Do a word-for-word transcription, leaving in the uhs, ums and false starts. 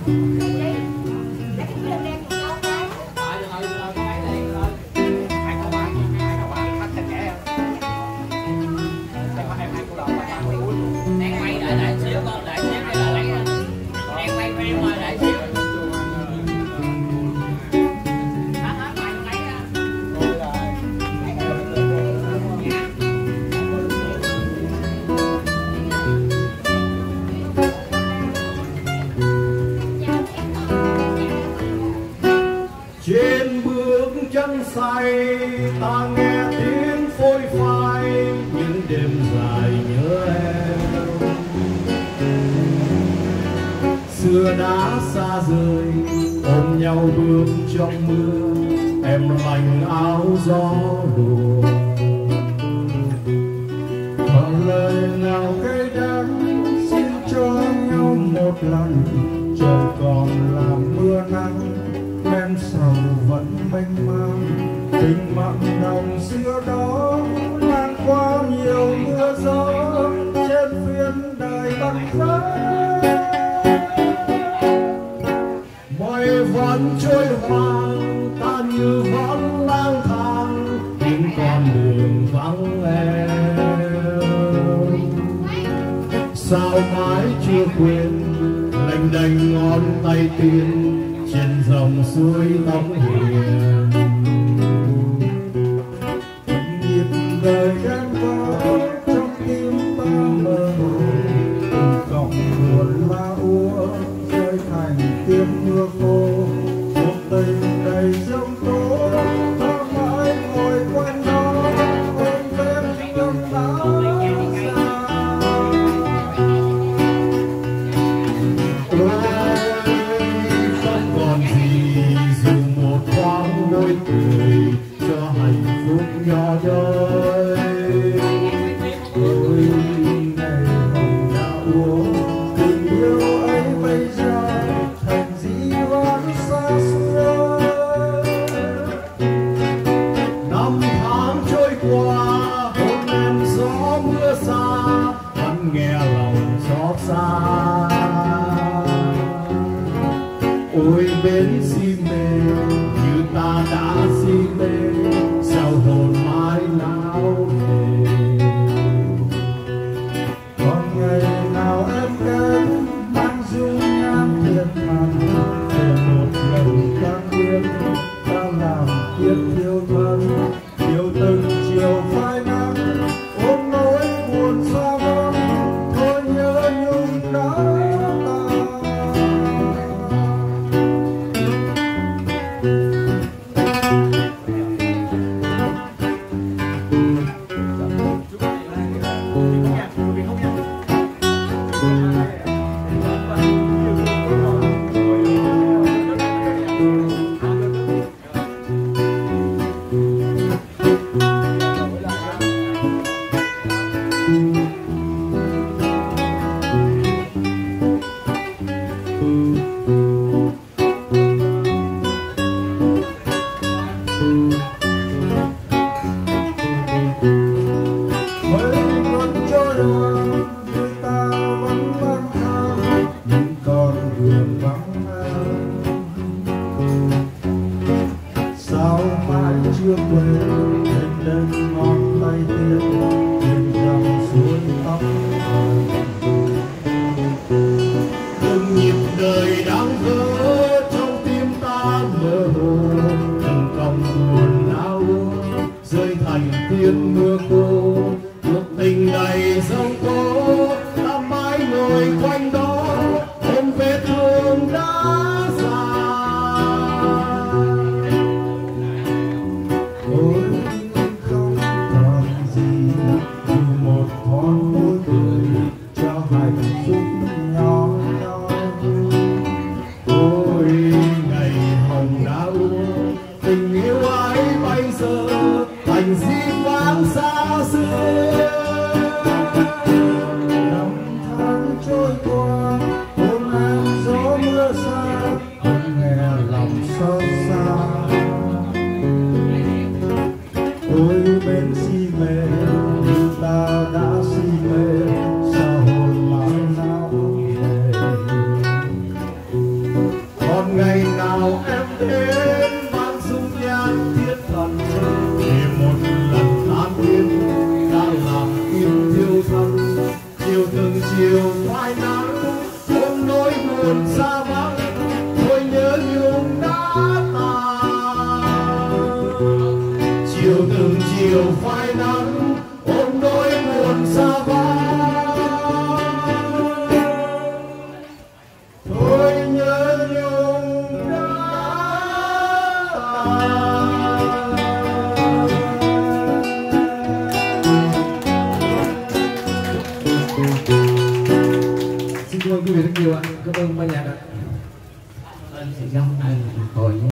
Trên bước chân say ta nghe tiếng phôi phai những đêm dài nhớ em. Xưa đã xa rời ôm nhau bước trong mưa, em lành áo gió đùa. Và lời nào cay đắng xin cho nhau một lần, trời còn là mưa nắng men sầu vẫn mênh mang. Tình mặn nồng xưa đó lan qua nhiều mưa gió trên phiên đời bạc phơ. Mây vẫn trôi hoang ta như vẫn lang thang những con đường vắng em. Sao mãi chưa quên lênh đênh ngón tay tiên trên dòng suối Tống Hiền. Nhịp đời gắn bó trong tim ta mơ hồ, từng cọng buồn la úa rơi thành tiếng mưa khô. Một tình đầy giông tố ta mãi ngồi quanh đó ôm vết thương đã xa. Đôi cười cho hạnh phúc nhỏ nhoi. Ôi ngày hồng đã uống tình yêu ấy bây giờ thành dĩ vãng xa xưa. Năm tháng trôi qua hôn em gió mưa xa vẫn nghe lòng xót xa. Ôi bến si mê ta đã si mê sao hồn mãi não nề. Còn ngày nào em đến mang dung nhan thiệt thà để một lần ta biết ta làm tiếc yêu thân. Yêu từng chiều phai nắng ôm nỗi buồn xa vắng thôi nhớ nhung đã chưa quên lên lên ngón tay tiên trên dòng suối Tóc. Từng nhịp đời đang vỡ trong tim ta mơ hồ, từng còng buồn não rơi thành tiếng mưa khô. Cuộc tình đầy giông tố ta mãi ngồi quanh đó ôm vết thương đã già. Ôi không còn gì dù một thoáng vui cười cho hạnh phúc nhỏ nhoi. Ôi ngày hồng đã úa tình yêu ấy bây giờ thành dĩ vãng xa xưa. chiều từng chiều phai nắng ôm nỗi buồn xa vắng. Thôi nhớ nhung đã xin cảm ơn quý vị rất nhiều ạ. Cảm ơn ban nhạc ạ. Ơn sự giống anh